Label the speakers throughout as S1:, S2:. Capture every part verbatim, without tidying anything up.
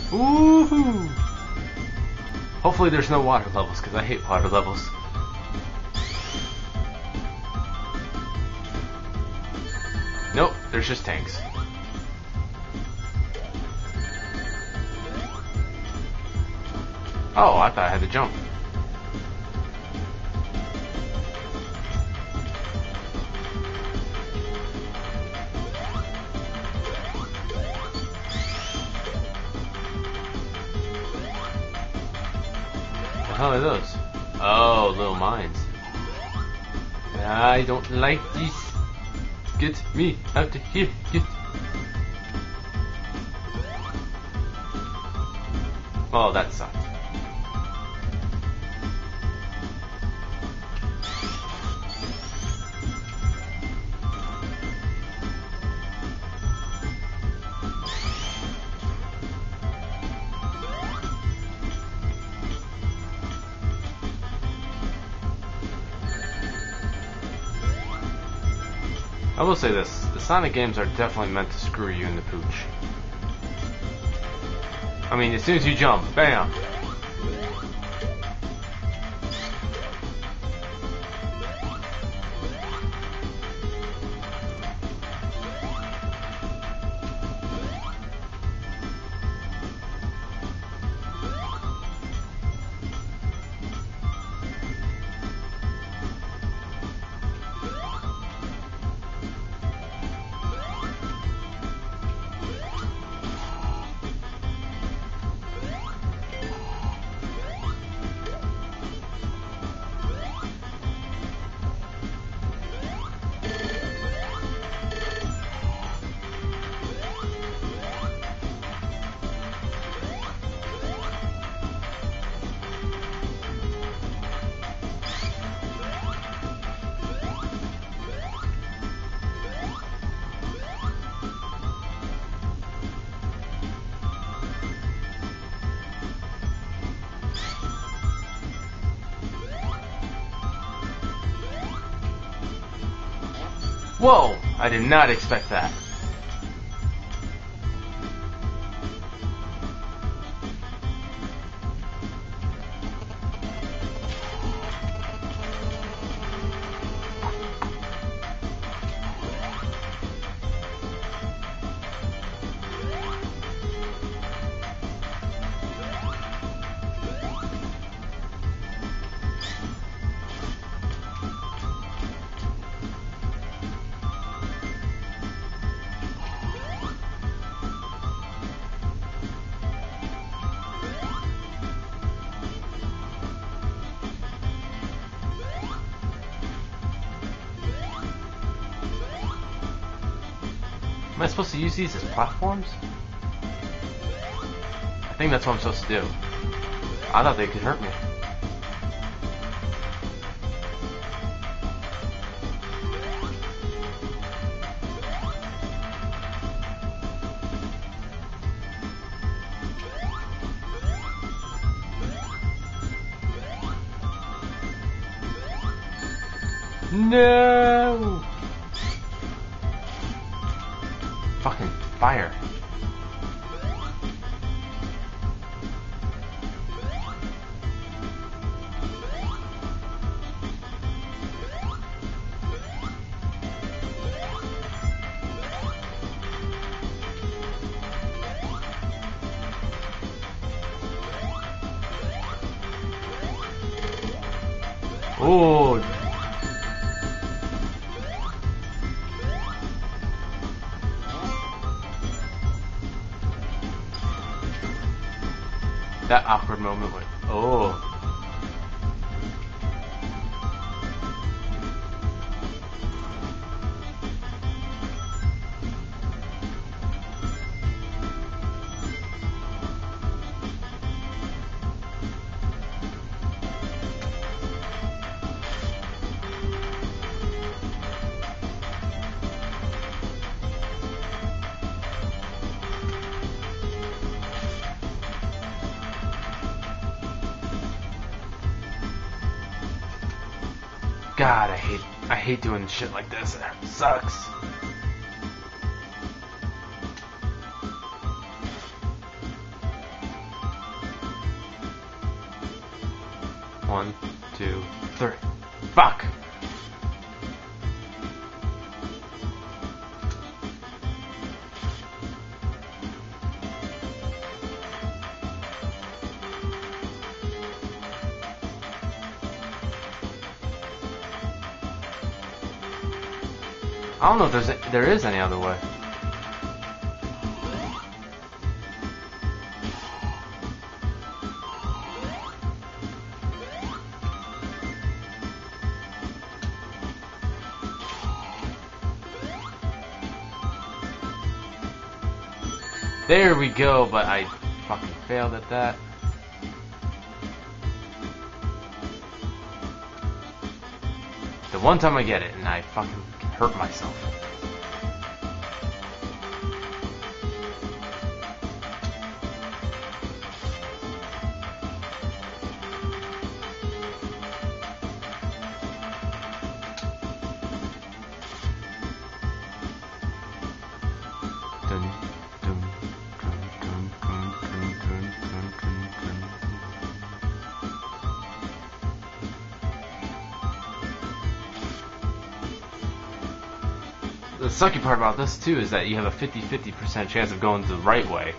S1: Woohoo! Hopefully there's no water levels, because I hate water levels. Nope, there's just tanks. Oh, I thought I had to jump. What the hell are those? Oh, little mines. I don't like these. Get me out of here. Get. Oh, that sucked. I will say this, the Sonic games are definitely meant to screw you in the pooch. I mean, as soon as you jump, bam! Whoa! I did not expect that. Am I supposed to use these as platforms? I think that's what I'm supposed to do. I thought they could hurt me. No! Fucking fire. Oh. That awkward moment with, oh. God, I hate I hate doing shit like this. It sucks. One, two, three. Fuck! I don't know if there's a, there is any other way. There we go, but I fucking failed at that. The one time I get it, and I fucking hurt myself. Dun, dun, dun, dun, dun, dun, dun, dun, dun, dun. The sucky part about this too is that you have a fifty fifty percent chance of going the right way.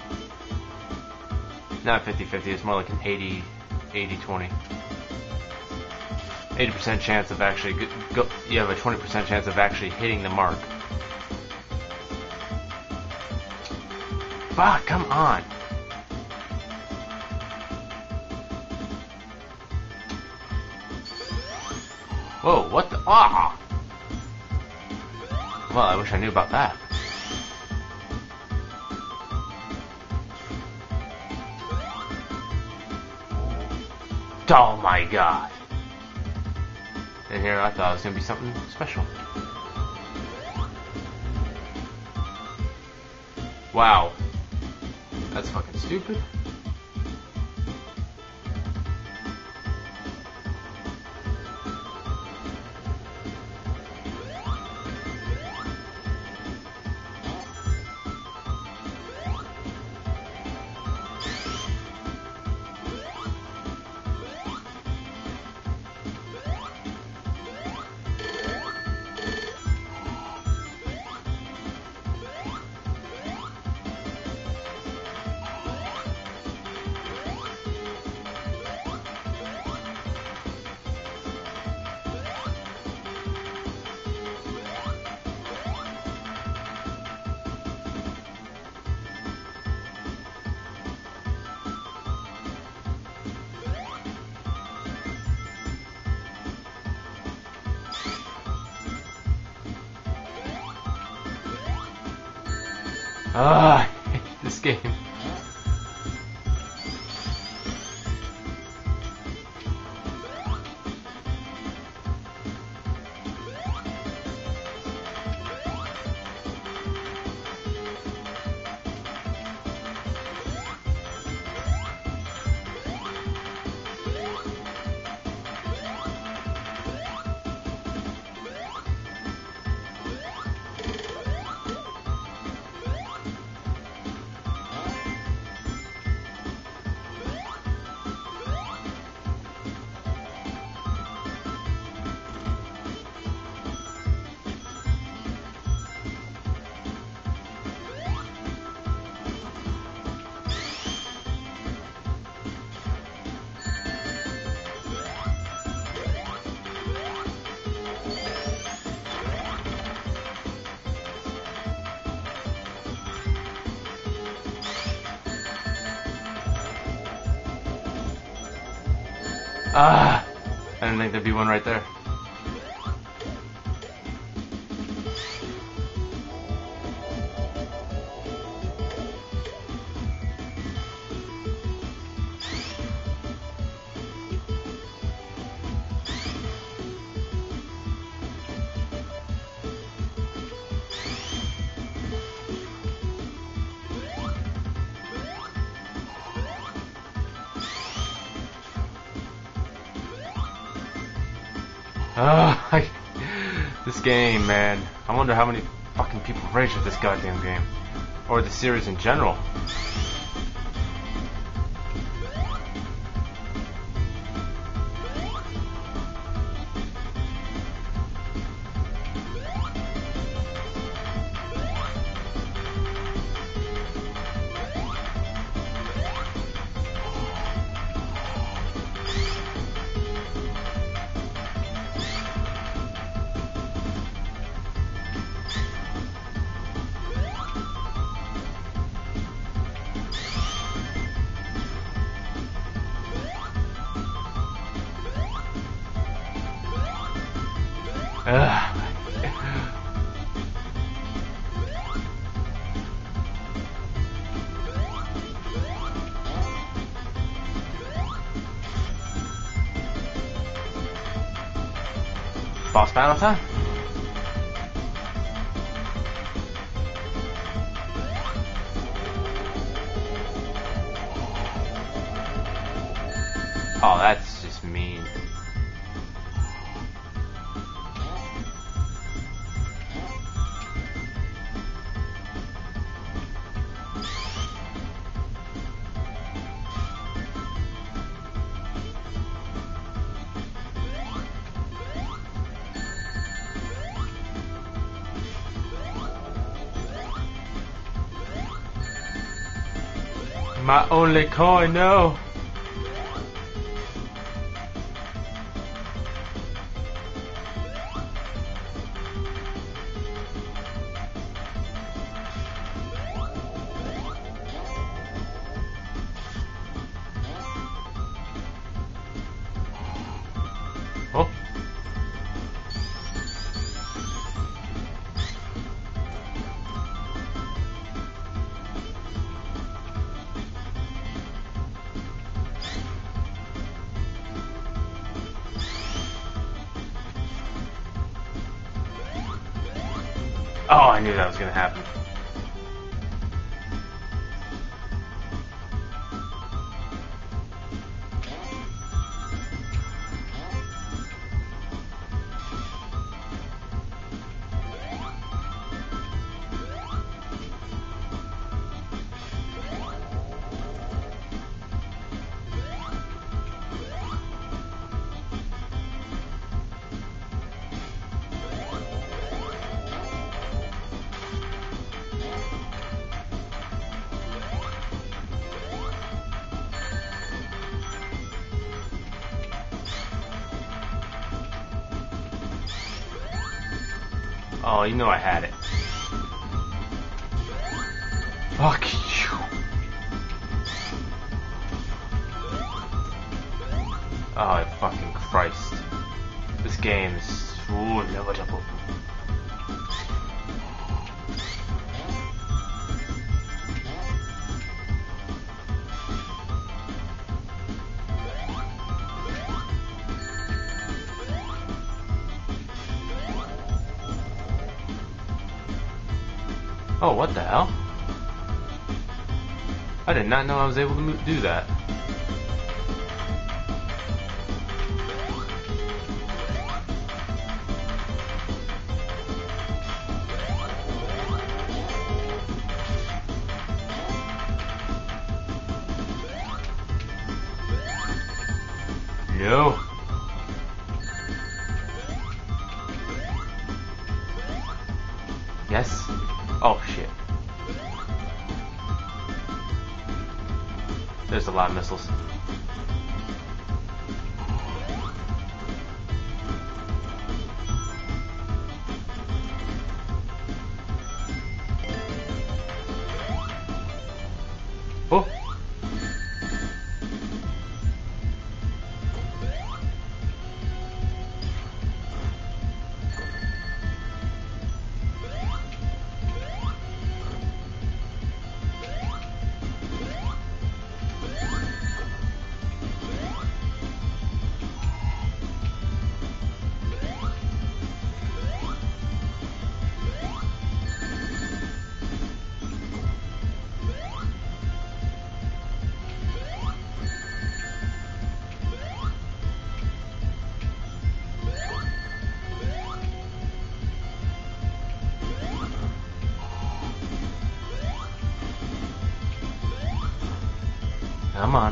S1: Not fifty fifty, it's more like an eighty twenty. eighty percent chance of actually go, go, you have a twenty percent chance of actually hitting the mark. Fuck, come on. Whoa, what the? Ah! Well, I wish I knew about that. Oh my god. And here I thought it was going to be something special. Wow. That's fucking stupid. Ah, I hate this game. Ah, I didn't think there'd be one right there. Ah, I, this game, man. I wonder how many fucking people rage at this goddamn game. Or the series in general. boss battle time. Oh, that's just mean. My only coin, no. Oh. Oh, I knew that was gonna happen. Oh, you know I had it. Fuck you. Oh, fucking Christ. This game is... Ooh, never double. Oh, what the hell? I did not know I was able to mo- do that. No. Yes. Oh shit. There's a lot of missiles. Oh. Come on.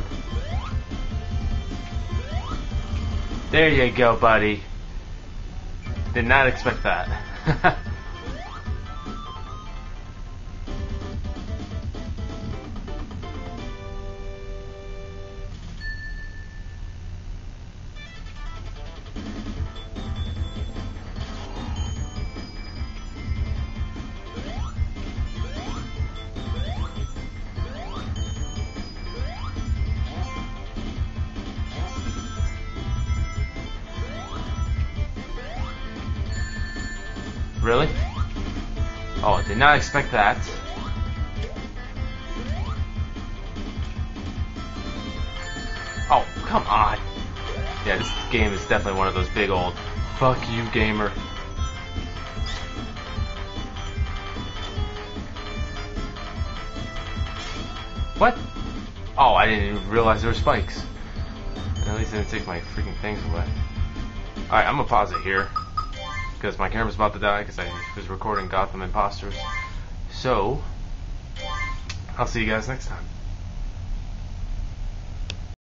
S1: There you go, buddy. Did not expect that. Really? Oh, did not expect that. Oh, come on. Yeah, this game is definitely one of those big old Fuck you, gamer. What? Oh, I didn't even realize there were spikes. At least I didn't take my freaking things away. Alright, I'm gonna pause it here. Because my camera's about to die because I was recording Gotham Imposters. So, I'll see you guys next time.